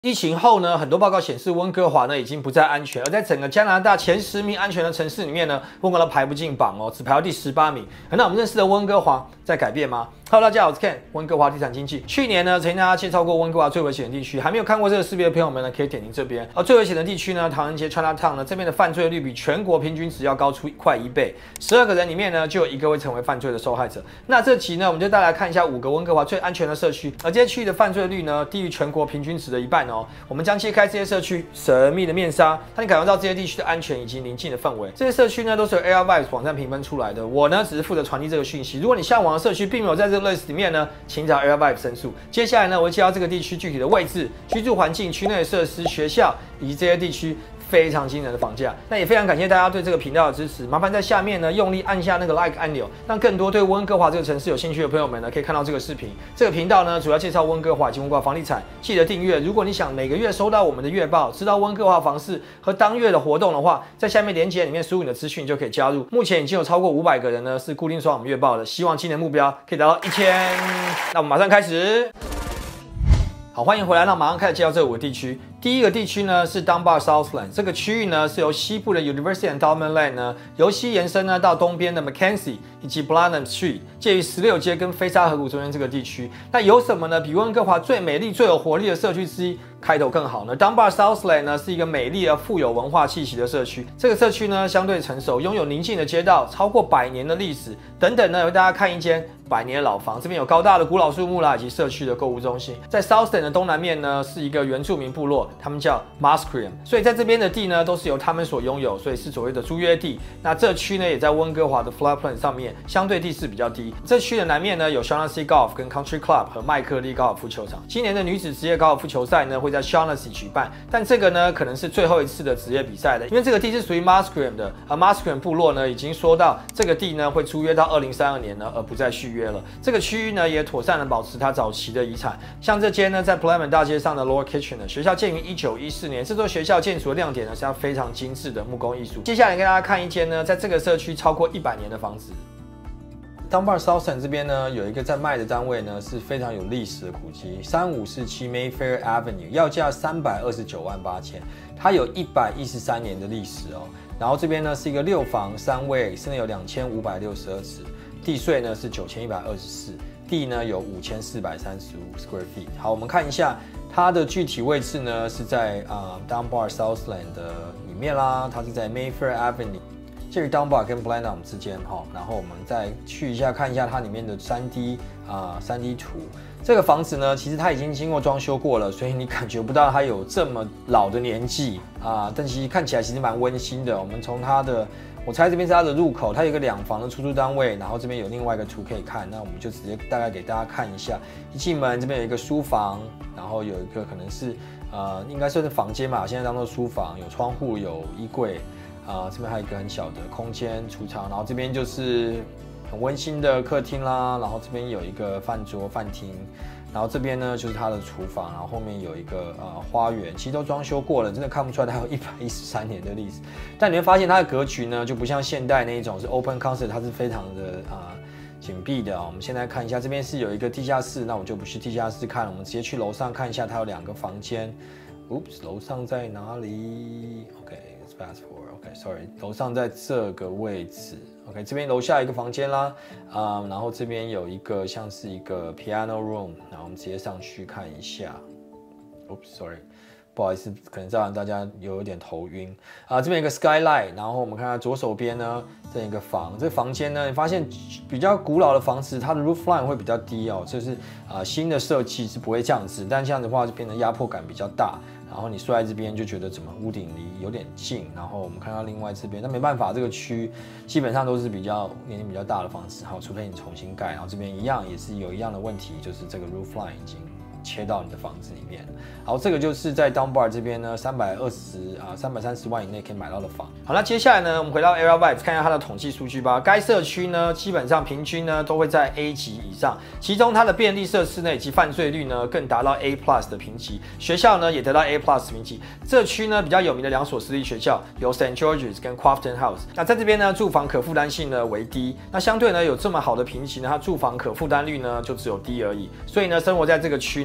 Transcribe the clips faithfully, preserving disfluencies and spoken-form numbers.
疫情后呢，很多报告显示温哥华呢已经不再安全，而在整个加拿大前十名安全的城市里面呢，温哥华排不进榜哦，只排到第十八名。那我们认识的温哥华在改变吗 ？Hello， 大家好，我是 Ken， 温哥华地产经济。去年呢，曾经大家介绍过温哥华最危险的地区，还没有看过这个视频的朋友们呢，可以点击这边。而最危险的地区呢，唐人街 Chinatown 呢，这边的犯罪率比全国平均值要高出快一倍，十二个人里面呢，就有一个会成为犯罪的受害者。那这期呢，我们就带来看一下五个温哥华最安全的社区，而这些区域的犯罪率呢，低于全国平均值的一半哦。我们将揭开这些社区神秘的面纱，让你感受到这些地区的安全以及宁静的氛围。这些社区呢，都是由 A R Vibes 网站评分出来的，我呢只是负责传递这个讯息。如果你向往的社区并没有在这个 list 里面呢，请找 A R Vibes 申诉。接下来呢，我会介绍这个地区具体的位置、居住环境、区内的设施、学校以及这些地区非常惊人的房价。那也非常感谢大家对这个频道的支持，麻烦在下面呢用力按下那个 like 按钮，让更多对温哥华这个城市有兴趣的朋友们呢可以看到这个视频。这个频道呢主要介绍温哥华以及温哥华房地产，记得订阅。如果你想每个月收到我们的月报，知道温哥华房市和当月的活动的话，在下面连结里面输入你的资讯就可以加入。目前已经有超过五百个人呢是固定收到我们月报的，希望今年目标可以达到一千。那我们马上开始。好，欢迎回来。那马上开始介绍这五个地区。第一个地区呢是 Dunbar Southland， 这个区域呢是由西部的 University Endowment Lane 呢由西延伸呢到东边的 Mackenzie 以及 Blenheim Street， 介于十六街跟菲沙河谷中间这个地区。那有什么呢？比温哥华最美丽、最有活力的社区之一开头更好呢 ？Dunbar Southland 呢是一个美丽而富有文化气息的社区。这个社区呢相对成熟，拥有宁静的街道，超过百年的历史等等呢，为大家看一间百年的老房。这边有高大的古老树木啦，以及社区的购物中心。在 Southland 的东南面呢是一个原住民部落。他们叫 Musqueam， 所以在这边的地呢都是由他们所拥有，所以是所谓的租约地。那这区呢也在温哥华的 floodplain 上面，相对地势比较低。这区的南面呢有 Shaughnessy Golf 跟 Country Club 和麦克利高尔夫球场。今年的女子职业高尔夫球赛呢会在 Shaughnessy 举办，但这个呢可能是最后一次的职业比赛了，因为这个地是属于 Musqueam 的，而 Musqueam 部落呢已经说到这个地呢会租约到二零三二年呢，而不再续约了。这个区域呢也妥善的保持它早期的遗产，像这间呢在 Blenheim 大街上的 Lower Kitchener 学校建于一九一四年，这座学校建筑的亮点呢是它非常精致的木工艺术。接下来跟大家看一间呢，在这个社区超过一百年的房子。Dunbar Southland 这边呢有一个在卖的单位呢是非常有历史的古迹，三五四七 Mayfair Avenue， 要价三百二十九万八千，它有一百一十三年的历史哦。然后这边呢是一个六房三卫，室内有两千五百六十二尺，地税呢是九千一百二十四，地呢有五千四百三十五 square feet。好，我们看一下。它的具体位置呢是在啊、呃、Dunbar Southland 的里面啦，它是在 Mayfair Avenue， 介于 Dunbar 跟 Blenheim 之间哈。然后我们再去一下看一下它里面的 三 D 啊、呃、三 D 图。这个房子呢，其实它已经经过装修过了，所以你感觉不到它有这么老的年纪啊、呃，但其实看起来其实蛮温馨的。我们从它的我猜这边是它的入口，它有一个两房的出租单位，然后这边有另外一个图可以看，那我们就直接大概给大家看一下。一进门这边有一个书房，然后有一个可能是呃应该算是房间嘛，现在当做书房，有窗户有衣柜，啊、呃、这边还有一个很小的空间储藏，然后这边就是很温馨的客厅啦，然后这边有一个饭桌饭厅。然后这边呢就是它的厨房，然后后面有一个呃花园，其实都装修过了，真的看不出来它有一百一十三年的历史。但你会发现它的格局呢就不像现代那一种是 open concept， 它是非常的啊、呃、紧闭的、哦。我们现在看一下，这边是有一个地下室，那我就不去地下室看了，我们直接去楼上看一下，它有两个房间。Oops， 楼上在哪里 ？OK，let's fast forward。OK，sorry， 楼上在这个位置。OK， 这边楼下一个房间啦，啊、嗯，然后这边有一个像是一个 piano room， 然后我们直接上去看一下。Oops，sorry， 不好意思，可能这样大家有一点头晕啊。这边有一个 skylight， 然后我们看看左手边呢，这一个房，这个房间呢，你发现比较古老的房子，它的 roof line 会比较低哦，就是啊新的设计是不会这样子，但这样的话就变得压迫感比较大。然后你睡在这边就觉得怎么屋顶离有点近，然后我们看到另外这边，那没办法，这个区基本上都是比较年龄比较大的房子，好，除非你重新盖，然后这边一样也是有一样的问题，就是这个 roof line 已经切到你的房子里面。好，这个就是在 Dunbar 这边呢，三百二十啊，三百三十万以内可以买到的房。好，那接下来呢，我们回到 A R Vibes 看一下它的统计数据吧。该社区呢，基本上平均呢都会在 A 级以上，其中它的便利设施呢以及犯罪率呢更达到 A plus 的评级，学校呢也得到 A plus 评级。这区呢比较有名的两所私立学校有 Saint George's 跟 Crofton House。那在这边呢，住房可负担性呢为低，那相对呢有这么好的评级呢，它住房可负担率呢就只有低而已。所以呢，生活在这个区呢。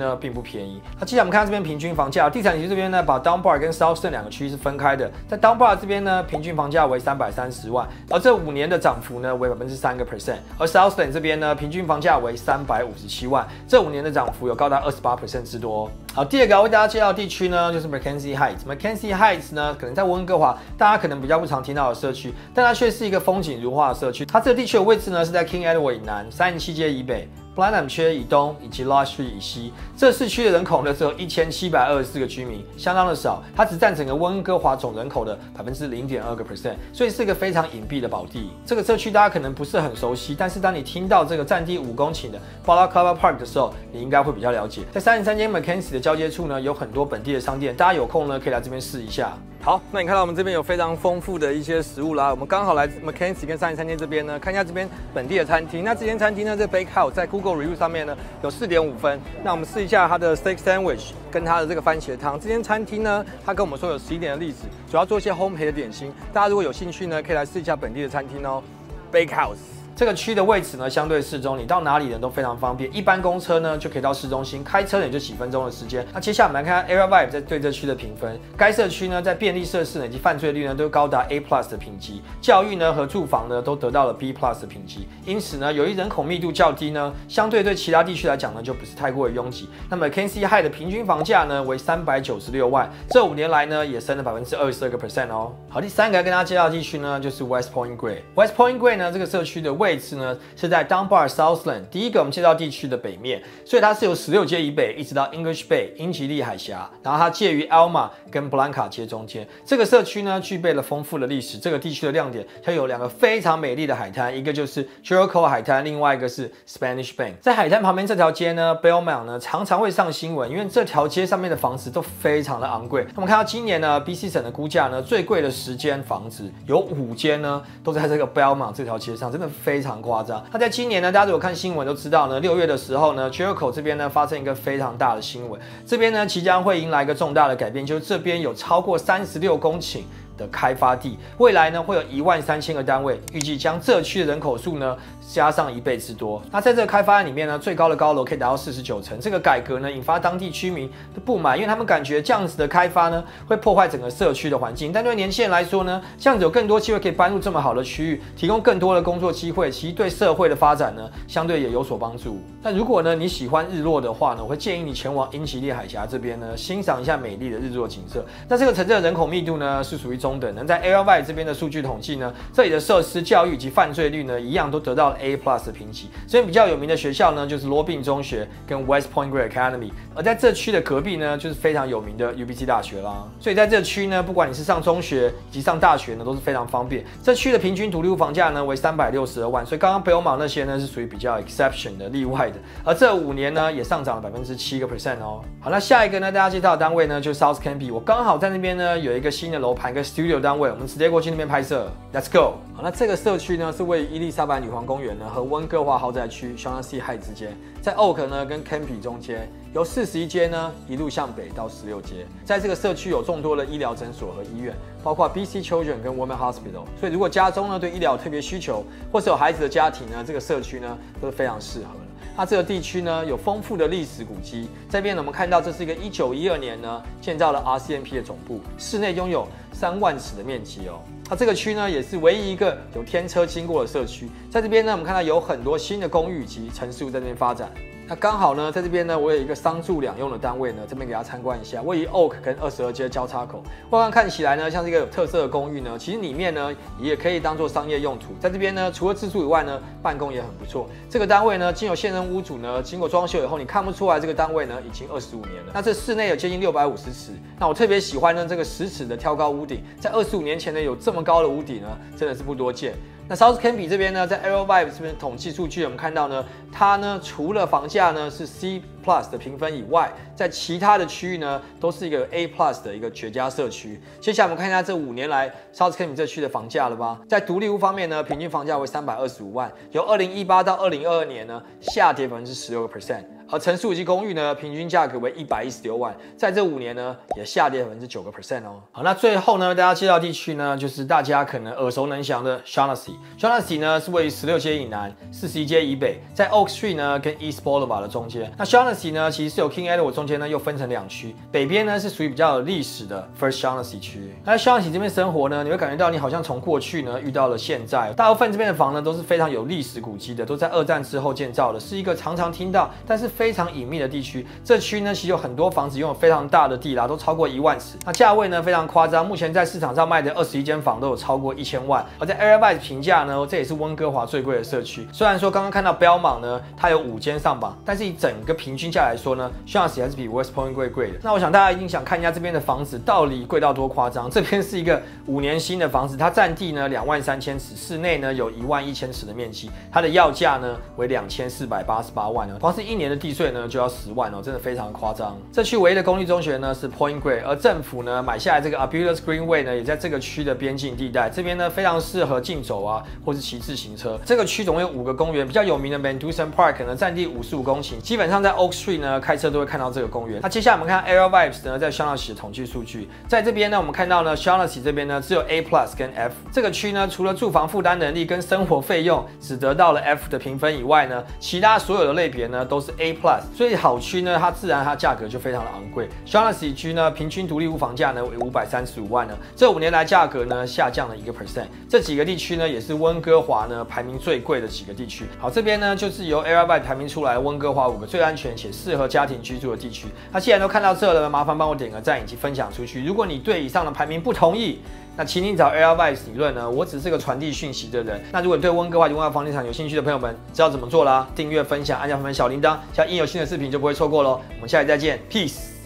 呢并不便宜。那接下来我们看到这边平均房价，地产局这边呢把 Dunbar 跟 Southston 两个区是分开的，在 Dunbar 这边呢平均房价为三百三十万，而这五年的涨幅呢为百分之三个 percent， 而 Southston 这边呢平均房价为三百五十七万，这五年的涨幅有高达二十八 percent 之多哦。好，第二个要为大家介绍的地区呢就是 Mackenzie Heights。Mackenzie Heights 呢可能在温哥华大家可能比较不常听到的社区，但它却是一个风景如画的社区。它这个地区的位置呢是在 King Edward 以南、三十七街以北、Blenheim 区以东以及 Lodge Street 以西。这市区的人口呢只有一千七百二十四个居民，相当的少，它只占整个温哥华总人口的百分之零点二个 percent， 所以是一个非常隐蔽的宝地。这个社区大家可能不是很熟悉，但是当你听到这个占地五公顷的 Balaclava Park 的时候，你应该会比较了解。在三十三间 Mackenzie 的交接处呢，有很多本地的商店，大家有空呢可以来这边试一下。好，那你看到我们这边有非常丰富的一些食物啦。我们刚好来 Mackenzie 跟三十三间这边呢，看一下这边本地的餐厅。那这间餐厅呢，这 Bakehouse 在 Google Review 上面呢有 四点五分。那我们试一下它的 steak sandwich 跟它的这个番茄汤。这间餐厅呢，它跟我们说有十一年的历史，主要做一些烘焙的点心。大家如果有兴趣呢，可以来试一下本地的餐厅哦 ，Bakehouse。这个区的位置呢，相对适中，你到哪里呢都非常方便。一般公车呢就可以到市中心，开车也就几分钟的时间。那接下来我们来看 Area Vibe 在对这区的评分。该社区呢在便利设施以及犯罪率呢都高达 A plus 的评级，教育呢和住房呢都得到了 B plus 的评级。因此呢，由于人口密度较低呢，相对对其他地区来讲呢就不是太过于拥挤。那么 Mackenzie High 的平均房价呢为三百九十六万，这五年来呢也升了百分之二十二个 percent 哦。好，第三个要跟大家介绍的地区呢就是 West Point Grey。West Point Grey 呢这个社区的位置呢是在 Dunbar Southland 第一个我们介绍地区的北面，所以它是由十六街以北一直到 English Bay 英吉利海峡，然后它介于 Alma 跟 Blanca 街中间。这个社区呢具备了丰富的历史，这个地区的亮点它有两个非常美丽的海滩，一个就是 Jericho 海滩，另外一个是 Spanish Bank。在海滩旁边这条街呢 Belmont 呢常常会上新闻，因为这条街上面的房子都非常的昂贵。那我们看到今年呢 B C 省的估价呢最贵的十间房子有五间呢都在这个 Belmont 这条街上，真的非常夸张。那在今年呢，大家如果看新闻都知道呢，六月的时候呢 ，Jericho 这边呢发生一个非常大的新闻，这边呢即将会迎来一个重大的改变，就是这边有超过三十六公顷的开发地，未来呢会有一万三千个单位，预计将这区的人口数呢加上一倍之多。那在这个开发案里面呢，最高的高楼可以达到四十九层。这个改革呢引发当地居民的不满，因为他们感觉这样子的开发呢会破坏整个社区的环境。但对年轻人来说呢，这样子有更多机会可以搬入这么好的区域，提供更多的工作机会，其实对社会的发展呢相对也有所帮助。那如果呢你喜欢日落的话呢，我会建议你前往英吉利海峡这边呢欣赏一下美丽的日落景色。那这个城镇的人口密度呢是属于中等的，在 Area Vibe 这边的数据统计呢，这里的设施、教育以及犯罪率呢，一样都得到了 A plus 的评级。这边比较有名的学校呢，就是罗宾中学跟 West Point Grey Academy， 而在这区的隔壁呢，就是非常有名的 U B C 大学啦。所以在这区呢，不管你是上中学以及上大学呢，都是非常方便。这区的平均独立屋房价呢为三百六十二万，所以刚刚北欧毛那些呢是属于比较 exception 的例外的。而这五年呢也上涨了百分之七个 percent 哦。好，那下一个呢，大家介绍的单位呢就是 South Campy， 我刚好在那边呢有一个新的楼盘，一个 studio 单位，我们直接过去那边拍摄 ，Let's go。好，那这个社区呢是位于伊丽莎白女皇公园呢和温哥华豪宅区 Shaughnessy High 之间，在 Oak 呢跟 Campy 中间，由四十一街呢一路向北到十六街。在这个社区有众多的医疗诊所和医院，包括 B C Children 跟 Women Hospital， 所以如果家中呢对医疗有特别需求，或是有孩子的家庭呢，这个社区呢都是非常适合的。那这个地区呢有丰富的历史古迹，这边呢我们看到这是一个一九一二年呢建造了 R C M P 的总部，室内拥有三万尺的面积哦。那这个区呢也是唯一一个有天车经过的社区，在这边呢我们看到有很多新的公寓及城市在这边发展。那刚好呢，在这边呢，我有一个商住两用的单位呢，这边给大家参观一下，位于 Oak 跟二十二街交叉口。外观看起来呢，像是一个有特色的公寓呢，其实里面呢也可以当做商业用途。在这边呢，除了自住以外呢，办公也很不错。这个单位呢，经由现任屋主呢，经过装修以后，你看不出来这个单位呢已经二十五年了。那这室内有接近六百五十尺。那我特别喜欢呢这个十尺的挑高屋顶，在二十五年前呢有这么高的屋顶呢，真的是不多见。那 South Campy 这边呢，在 Area Vibe 这边统计数据，我们看到呢，它呢除了房价呢是 C plus 的评分以外，在其他的区域呢都是一个 A plus 的一个绝佳社区。接下来我们看一下这五年来 South Campy 这区的房价了吧。在独立屋方面呢，平均房价为三百二十五万，由二零一八到二零二二年呢下跌百分之十六个 percent。 而城市五级公寓呢，平均价格为一百一十六万，在这五年呢也下跌百分之九个 percent 哦。好，那最后呢，大家介绍地区呢，就是大家可能耳熟能详的 Shaughnessy。Shaughnessy 呢是位于十六街以南、四十一街以北，在 Oak Street 呢跟 East Boulevard 的中间。那 Shaughnessy 呢，其实是有 King Edward 中间呢又分成两区，北边呢是属于比较有历史的 First Shaughnessy 区。那在 Shaughnessy 这边生活呢，你会感觉到你好像从过去呢遇到了现在。大部分这边的房呢都是非常有历史古迹的，都在二战之后建造的，是一个常常听到但是非常隐秘的地区。这区呢其实有很多房子拥有非常大的地啦，都超过一万尺。那价位呢非常夸张，目前在市场上卖的二十一间房都有超过一千万。而在 Airvibes 评价呢，这也是温哥华最贵的社区。虽然说刚刚看到 Belmont 呢，它有五间上榜，但是以整个平均价来说呢 ，Shaughnessy 还是比 West Point 贵贵的。那我想大家一定想看一下这边的房子到底贵到多夸张。这边是一个五年新的房子，它占地呢两万三千尺，室内呢有一万一千尺的面积，它的要价呢为两千四百八十八万哦，光是一年的地税呢就要十万哦，真的非常夸张。这区唯一的公立中学呢是 Point Grey， 而政府呢买下来这个 Arbutus Greenway 呢也在这个区的边境地带，这边呢非常适合竞走啊，或是骑自行车。这个区总共有五个公园，比较有名的 Mandusan Park 呢占地五十五公顷，基本上在 Oak Street 呢开车都会看到这个公园。那接下来我们看 Airvibes 呢在 Shaughnessy 的统计数据，在这边呢我们看到呢 Shaughnessy 这边呢只有 A Plus 跟 F， 这个区呢除了住房负担能力跟生活费用只得到了 F 的评分以外呢，其他所有的类别呢都是 A Plus， 所以好区呢它自然它价格就非常的昂贵。Shaughnessy 区呢平均独立屋房价呢为五百三十五万呢，这五年来价格呢下降了一个 percent。这几个地区呢也是温哥华呢排名最贵的几个地区。好，这边呢就是由 Airvibes 排名出来温哥华五个最安全且适合家庭居住的地区。那既然都看到这了，麻烦帮我点个赞以及分享出去。如果你对以上的排名不同意，那请你找 Airvibes 理论呢，我只是个传递讯息的人。那如果你对温哥华及温哥华房地产有兴趣的朋友们，知道怎么做啦？订阅、分享、按下旁边小铃铛，只要一有新的视频就不会错过喽。我们下期再见 ，Peace。